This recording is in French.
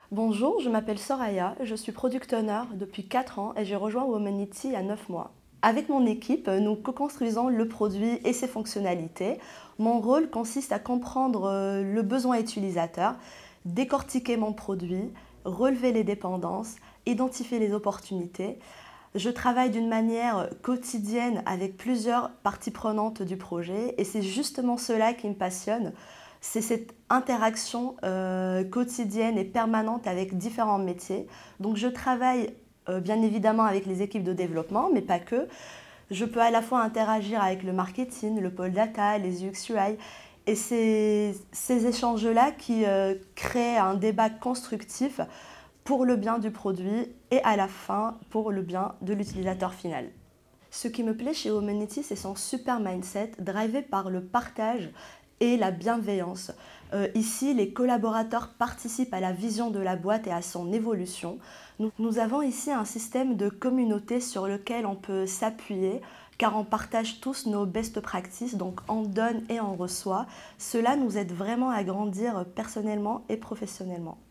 Bonjour, je m'appelle Soraya, je suis Product Owner depuis 4 ans et j'ai rejoint Womanity il y a 9 mois. Avec mon équipe, nous co-construisons le produit et ses fonctionnalités. Mon rôle consiste à comprendre le besoin utilisateur, décortiquer mon produit, relever les dépendances, identifier les opportunités. Je travaille d'une manière quotidienne avec plusieurs parties prenantes du projet et c'est justement cela qui me passionne. C'est cette interaction quotidienne et permanente avec différents métiers. Donc je travaille bien évidemment avec les équipes de développement, mais pas que. Je peux à la fois interagir avec le marketing, le pôle data, les UX UI. Et c'est ces échanges-là qui créent un débat constructif pour le bien du produit et à la fin pour le bien de l'utilisateur final. Ce qui me plaît chez Womanity, c'est son super mindset, drivé par le partage et la bienveillance. Ici, les collaborateurs participent à la vision de la boîte et à son évolution. Nous avons ici un système de communauté sur lequel on peut s'appuyer car on partage tous nos best practices, donc on donne et on reçoit. Cela nous aide vraiment à grandir personnellement et professionnellement.